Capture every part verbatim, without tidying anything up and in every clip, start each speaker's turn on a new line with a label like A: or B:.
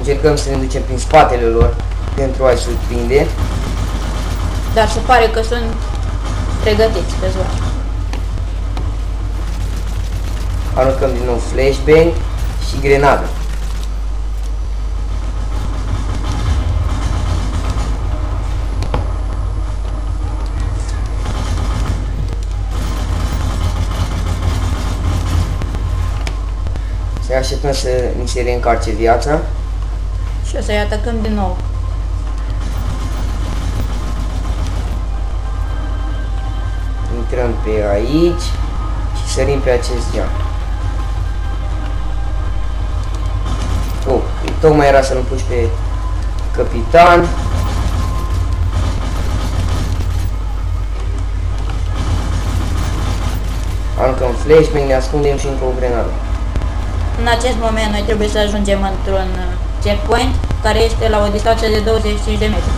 A: încercăm să ne ducem prin spatele lor pentru a-i surprinde.
B: Dar se pare că sunt pregătiți pe zboar.
A: Aruncăm din nou flashbang și grenadă. Să așteptăm să ni se reîncarce viața.
B: Și o să-i atacăm din nou.
A: Intrăm pe aici și sărim pe acest geam. Oh, tocmai era să-l puși pe capitan. Aruncăm flashbang, ne ascundem și încă o grenadă.
B: În acest moment noi trebuie să ajungem într-un checkpoint care este la o distanță de douăzeci și cinci de metri.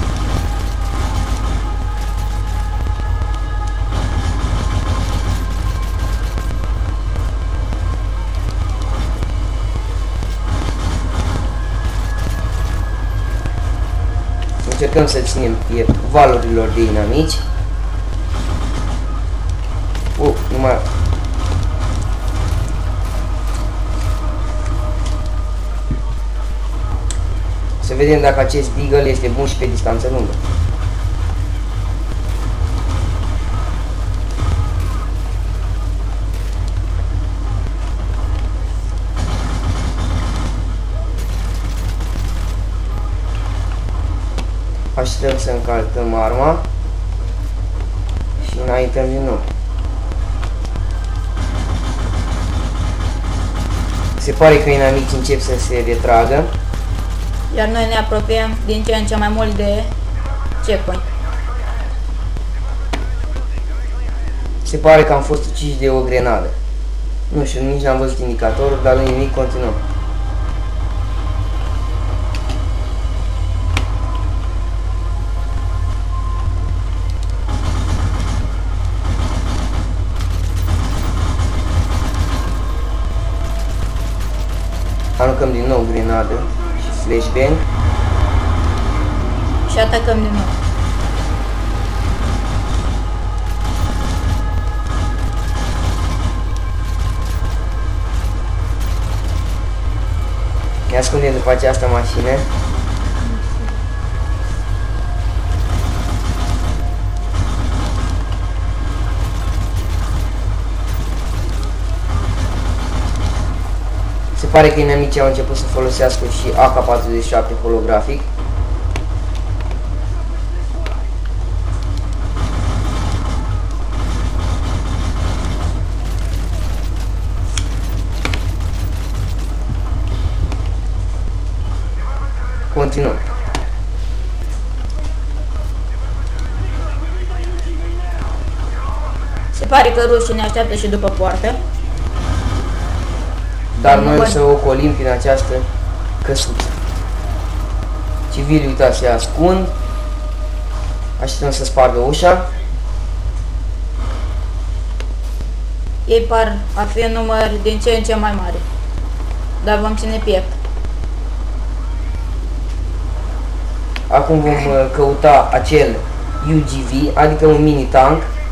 A: Încercăm să ținem piept valurilor de inamici. Uh, numai... Să vedem dacă acest deagle este bun și pe distanță lungă. Așteptăm să încalcăm arma și înaintăm din nou. Se pare că inamicii încep să se retragă.
B: Iar noi ne apropiem din ce în ce mai mult de checkpoint.
A: Se pare că am fost uciși de o grenadă. Nu știu, nici n-am văzut indicatorul, dar nu nimic, continuăm. Aruncăm din nou grenadă și flashbang.
B: Și atacăm din nou.
A: Ne ascundem după această mașină. Se pare că inamicii au început să folosească și A K patruzeci și șapte holografic. Continuăm.
B: Se pare că rușii ne așteaptă și după poartă.
A: Dar noi o să o ocolim prin această căsuță. Civilii, uitați, se ascund. Așteptăm să spargă ușa.
B: Ei par a fi un număr din ce în ce mai mare. Dar vom ține piept.
A: Acum vom căuta acel U G V, adică un mini tank.